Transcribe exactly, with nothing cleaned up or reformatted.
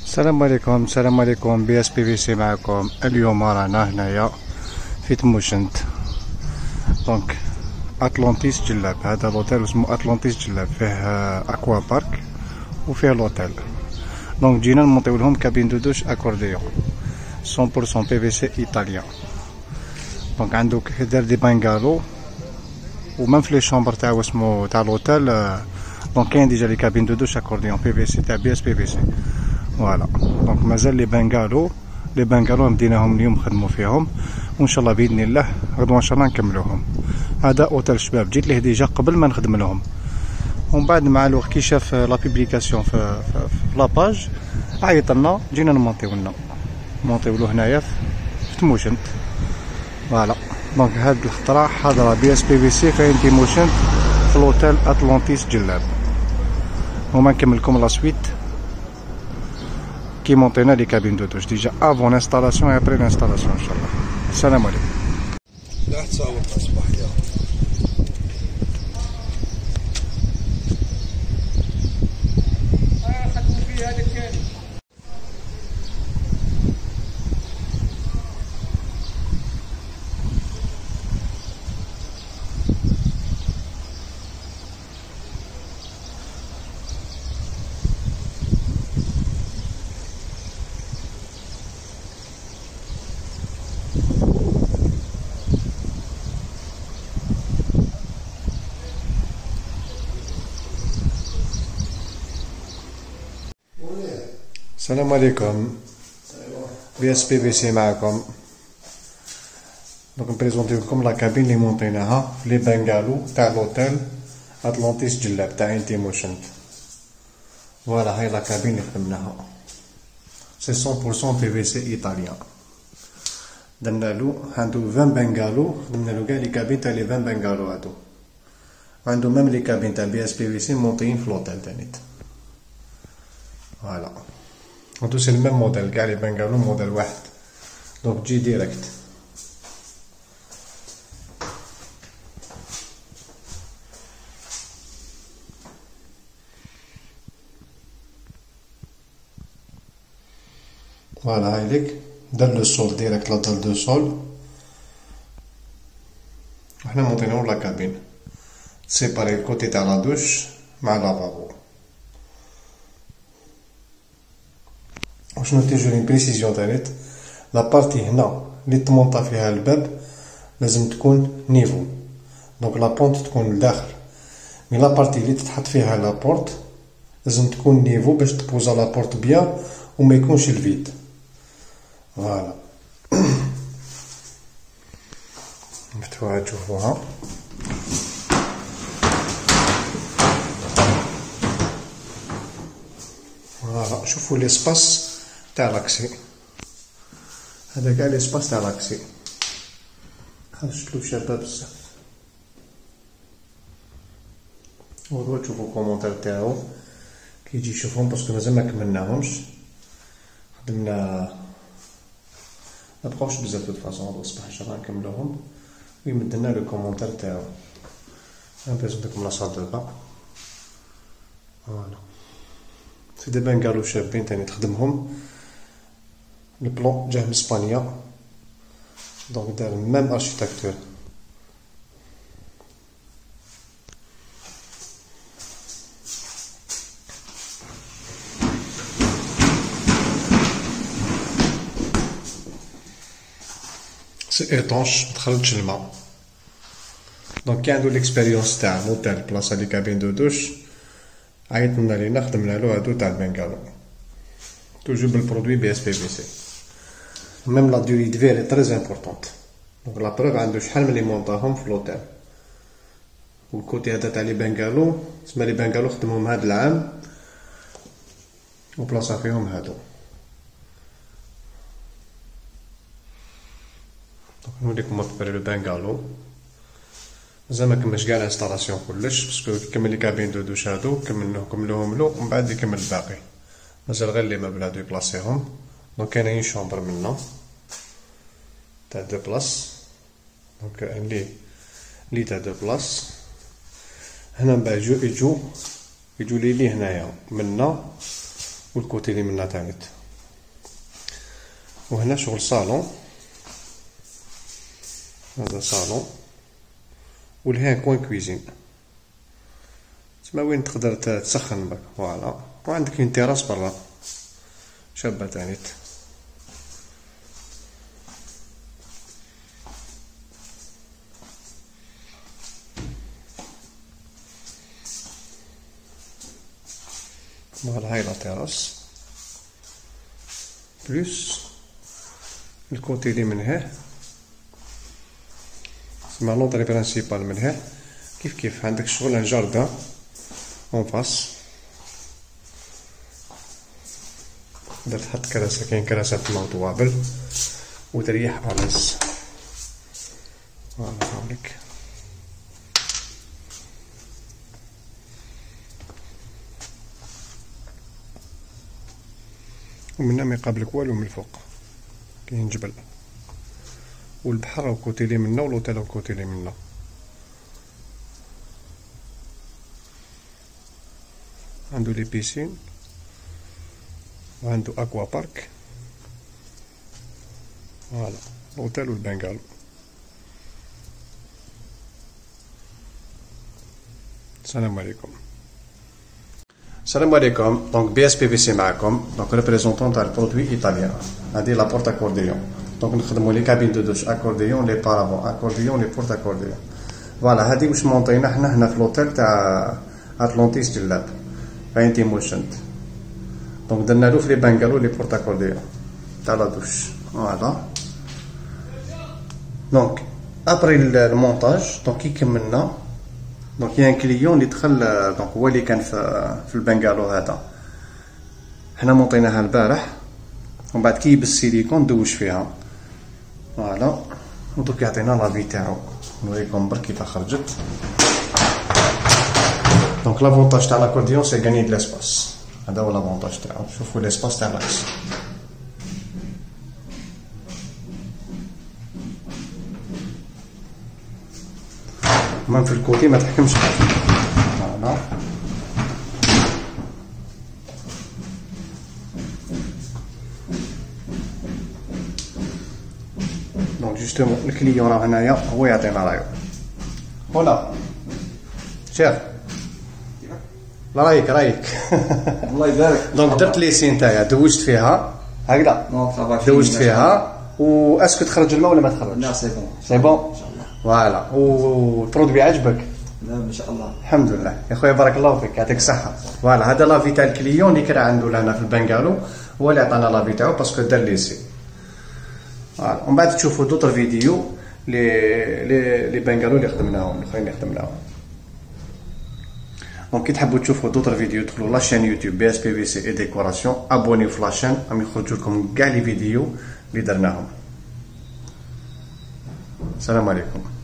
السلام عليكم السلام عليكم بي اس بي في سي معكم. اليوم رانا هنايا في تموشنت دونك اطلانتيس جلاب. هذا لوتيل اسمه اطلانتيس جلاب، فيه اكوا بارك وفيه لوتيل. دونك جينا نمونطيو لهم كابين دو دوش اكورديون مية بالمية بي في سي ايطاليان. دونك عندك دار دي بانغالو ومام في لي شومبر تاعو اسمو تاع لوتيل. دونك كاين ديجا لي كابين دو دوش اكورديون بي في سي تاع بي اس بي في سي. فوالا دونك مازال لي بانغالو لي بانغالو مديناهم اليوم نخدمو فيهم، وان شاء الله باذن الله غدوه ان شاء الله نكملوهم. هذا اوتيل شباب جيت ليه ديجا قبل ما نخدم لهم، ومن بعد مع الوقت كي شاف لا بوبليكاسيون في, في, في لاباج عيط لنا، جينا نمونطيو لنا نمونطيو له هنايا في تموشنت. فوالا دونك هاد الخطره حاضره بي اس بي في سي كاين تيموشنت في لوتيل اطلانتيس جلاب. وما نكملكم لا سويت كي مونطينا لي كابين دو دوش ديجا افون انستالاسيون اي ابري انستالاسيون ان شاء الله. السلام عليكم. لا تصاور اصبح يا خدموا فيه هذا الثاني. السلام عليكم بي اس بي بي سي معكم. دونك نبريزونطيو لكم لا كابين لي مونطيناها في لي بانغالو تاع لوتيل اطلانتيس جلاب تاع انتيموشنت. فوالا هاي لا كابين اللي خدمناها سي مية بالمية بي في سي ايطاليان. درنالو عندو عشرين بانغالو، خدمنالو كاع لي كابين تاع لي عشرين بانغالو هادو، وعندو ميم لي كابين تاع بي اس بي في سي مونطيين في لوتيل تانيت. فوالا هادو سي الميم موديل كاع لي بانغالو موديل واحد، دونك تجي ديريكت. فوالا هاي ليك دار لو سول ديريكت لا دار دو سول، وحنا مونطيناو لا كابين سيباري الكوتي تاع لا دوش مع لافابو. وشنو تيجي لي بريسيزيون تانيت، لا بارتي هنا اللي تمونطا فيها الباب لازم تكون نيفو، دونك لا بونت تكون لداخل، مي لا بارتي اللي تتحط فيها لا بورت لازم تكون نيفو باش تبوزا لا بورت بيان وما يكونش الفيد. فوالا نفتحوها تشوفوها. فوالا شوفو ليسباس تاع لاكسي، هذا كاع ليسباس تاع لاكسي، شكلو شابه بزاف. ودوا تشوفو كومونتير تاعو كي يجي يشوفهم باسكو مازال ما كملناهمش، خدمنا مبقاوش بزاف دو فاصون هادو الصباح ان شاء الله نكملوهم ويمدلنا لو كومونتير تاعو. نبريزونطيكم لا صال دو با. فوالا سي دي بانغالو شابين تاني تخدمهم. البلون جاه من اسبانيا، دونك دار ميم اركيتكتور. سي ايطونش متخرجش الماء، دونك كي عندو ليكسبيريونس تاع لوتيل بلاصه لي كابين دو دوش عيطلنا لينا خدمنالو هادو تاع البنغالو توجو بالبرودوي بي اس بي في سي. ميم لا دوري دو في تري امبورطونط، دونك لا بروف عندو شحال من لي مونطاهم في لوتيل. والكوتي هذا تاع لي بنغالو تسمى لي بنغالو خدمهم هاد العام وبلاصه فيهم هادو. دونك نوريكم ابري لو بنغالو، مازال ما كملش كاع الانستالاسيون كلش باسكو كمل لي كابين دو دوش هادو كملوه كملوهم له ومن بعد يكمل الباقي، مازال غير لي مابل هادو يبلاصيهم. دونك كاينين شومبر منا تاع دو بلاص، دونك كاين لي لي تاع دو بلاص. هنا من بعد يجو يجو يجو لي لي هنايا منا والكوتي اللي منا تانيت. وهنا شغل صالون، هذا صالون، ولهنا كوان كويزين تسمى وين تقدر تسخن بك. فوالا، وعندك اون تيراس برا شابة تانيت. فوالا هاي لا تيراس بلوس الكوتي اللي من هنا تسمى لونطري برانسيبال من هنا. كيف كيف عندك شغل ان جاردان اون فاس، تقدر تحط كراسة، كاين كراسات تما وطوابل وتريح أليز. فوالا هاوليك. ومنها ما يقابلك والو من الفوق، كاين جبل والبحر راهو كوتي لي منا والوتيل راهو كوتي لي منا. عندو لي بيسين وعندو اكوا بارك. فوالا الوتيل والبنغالو. السلام عليكم. السلام عليكم. دونك بي اس بي في سي معكم، دونك ريبريزونطون تاع البرودوي ايطاليان. هادي لا بورت اكورديون، دونك نخدمو لي كابين دو دوش اكورديون، لي بارافون اكورديون، لي بورت اكورديون. فوالا هادي واش مونطينا حنا هنا في لوطيل تاع اتلانتيس جلاب فاين تيموشنت. دونك درنا له في لي بنغالو لي بورت اكورديون تاع لا دوش. فوالا دونك ابري المونتاج دونك كي كملنا، دونك كاين كليون اللي دخل، دونك هو اللي كان في في البنغالو هذا. حنا مونطيناها البارح ومن بعد كي بالسيليكون دوش فيها. فوالا ودوك يعطينا لافي تاعو، نوريكم برك كيفاه خرجت. دونك لافونتاج تاع لاكورديون سي غاني د لاسباس، هذا هو لافونتاج تاعو. شوفوا لاسباس تاع لاكس. من في الكوتي ما تحكمش حاجه. فوالا دونك جوستومون الكليون راه هنايا هو يعطينا رايو. هنا شيخ لا رايك رايك الله يبارك. دونك درت ليسي نتايا دوجت فيها هكذا، دوجت فيها و اسكو تخرج الماء ولا ما تخرجش؟ لا سي بون سي بون ان شاء الله. فوالا والبرودوي عجبك؟ لا ان شاء الله الحمد لله يا خويا بارك الله فيك يعطيك الصحه. فوالا هذا لافي تاع الكليون اللي كان عنده لهنا في البنغالو، هو اللي عطانا لافي تاعو باسكو دار ليسي. فوالا ومن بعد تشوفوا دوطر فيديو لي لي لي بنغالو اللي خدمناهم الاخرين اللي خدمناهم. دونك كي تحبوا تشوفوا دوطر فيديو دخلوا لاشين يوتيوب بي اس بي في سي اي ديكوراسيون، ابونيو في لاشين راهم يخرجوا لكم كاع لي فيديو اللي درناهم. السلام عليكم.